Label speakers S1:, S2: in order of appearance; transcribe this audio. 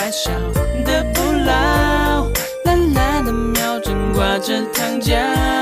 S1: 还小的不老，蓝蓝的秒针挂着糖浆。